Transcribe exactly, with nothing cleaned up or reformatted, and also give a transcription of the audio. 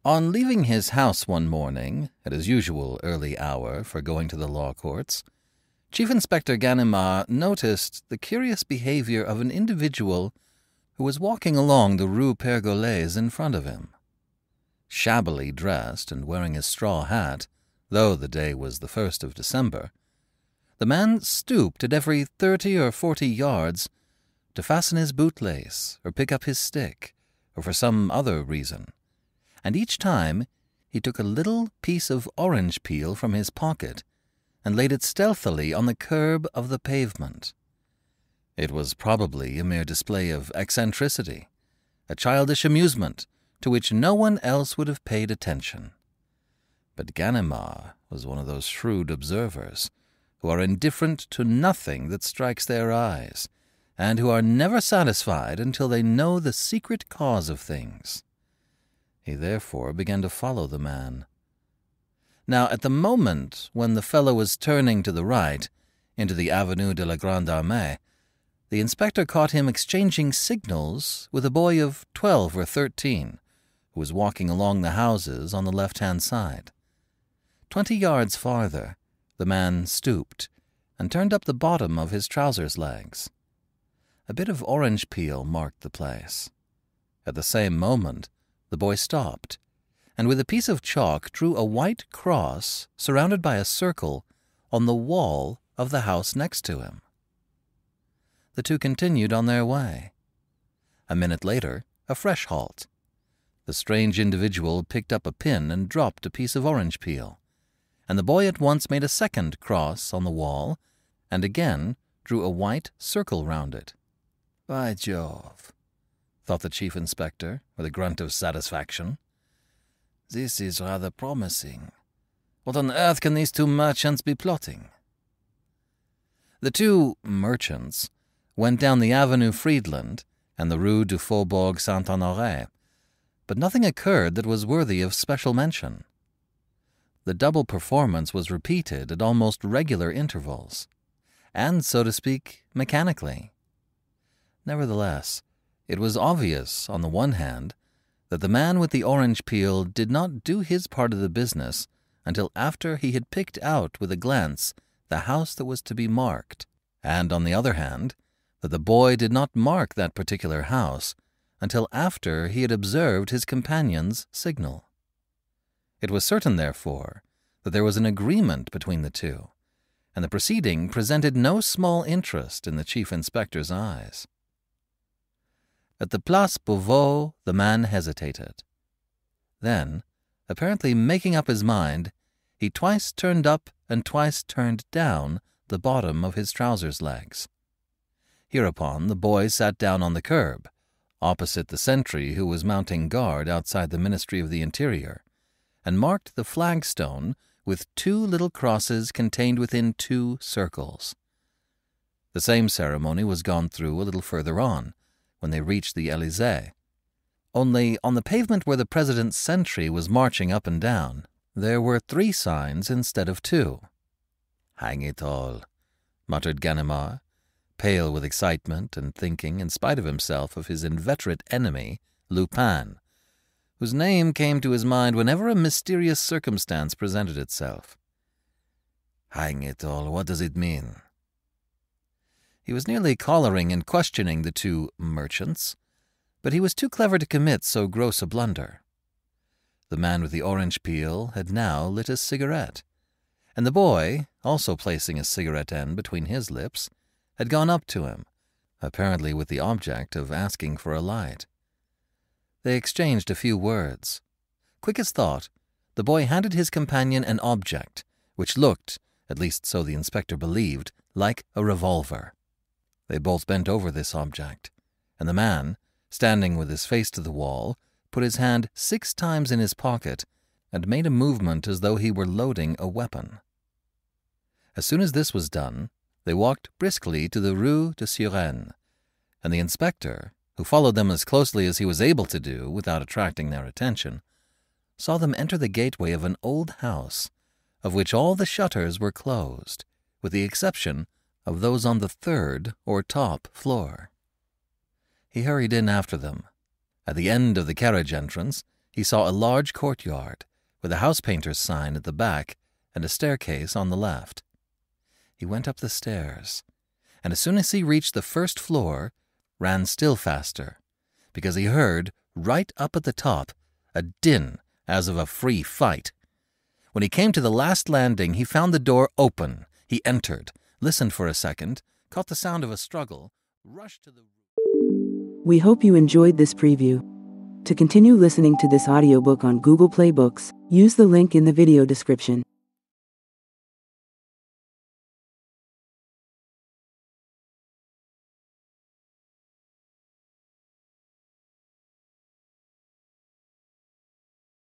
On leaving his house one morning, at his usual early hour for going to the law courts, Chief Inspector Ganimard noticed the curious behavior of an individual who was walking along the Rue Pergolese in front of him. Shabbily dressed and wearing his straw hat, though the day was the first of December, the man stooped at every thirty or forty yards to fasten his bootlace or pick up his stick, or for some other reason, and each time he took a little piece of orange peel from his pocket and laid it stealthily on the curb of the pavement. It was probably a mere display of eccentricity, a childish amusement to which no one else would have paid attention. But Ganimard was one of those shrewd observers who are indifferent to nothing that strikes their eyes, and who are never satisfied until they know the secret cause of things. He therefore began to follow the man. Now, at the moment when the fellow was turning to the right, into the Avenue de la Grande Armée, the inspector caught him exchanging signals with a boy of twelve or thirteen, who was walking along the houses on the left-hand side. Twenty yards farther, the man stooped and turned up the bottom of his trousers legs. A bit of orange peel marked the place. At the same moment, the boy stopped, and with a piece of chalk drew a white cross surrounded by a circle on the wall of the house next to him. The two continued on their way. A minute later, a fresh halt. The strange individual picked up a pin and dropped a piece of orange peel, and the boy at once made a second cross on the wall and again drew a white circle round it. "By Jove," thought the chief inspector with a grunt of satisfaction. "This is rather promising. What on earth can these two merchants be plotting?" The two merchants went down the Avenue Friedland and the Rue du Faubourg Saint-Honoré, but nothing occurred that was worthy of special mention. The double performance was repeated at almost regular intervals, and, so to speak, mechanically. Nevertheless, it was obvious, on the one hand, that the man with the orange peel did not do his part of the business until after he had picked out with a glance the house that was to be marked, and, on the other hand, that the boy did not mark that particular house until after he had observed his companion's signal. It was certain, therefore, that there was an agreement between the two, and the proceeding presented no small interest in the chief inspector's eyes. At the Place Beauvau, the man hesitated. Then, apparently making up his mind, he twice turned up and twice turned down the bottom of his trousers legs. Hereupon the boy sat down on the curb, opposite the sentry who was mounting guard outside the Ministry of the Interior, and marked the flagstone with two little crosses contained within two circles. The same ceremony was gone through a little further on, when they reached the Élysée. Only on the pavement where the president's sentry was marching up and down, there were three signs instead of two. "Hang it all," muttered Ganimard, pale with excitement and thinking, in spite of himself, of his inveterate enemy, Lupin, whose name came to his mind whenever a mysterious circumstance presented itself. "Hang it all, what does it mean?" He was nearly collaring and questioning the two merchants, but he was too clever to commit so gross a blunder. The man with the orange peel had now lit a cigarette, and the boy, also placing a cigarette end between his lips, had gone up to him, apparently with the object of asking for a light. They exchanged a few words. Quick as thought, the boy handed his companion an object, which looked, at least so the inspector believed, like a revolver. They both bent over this object, and the man, standing with his face to the wall, put his hand six times in his pocket and made a movement as though he were loading a weapon. As soon as this was done, they walked briskly to the Rue de Suresnes, and the inspector, who followed them as closely as he was able to do without attracting their attention, saw them enter the gateway of an old house, of which all the shutters were closed, with the exception of those on the third or top floor. He hurried in after them. At the end of the carriage entrance, He saw a large courtyard with a house painter's sign at the back and a staircase on the left. He went up the stairs, and as soon as he reached the first floor, ran still faster, because he heard, right up at the top, a din as of a free fight. When he came to the last landing, he found the door open. He entered, listened for a second, caught the sound of a struggle, rushed to the... We hope you enjoyed this preview. To continue listening to this audiobook on Google Play Books, use the link in the video description.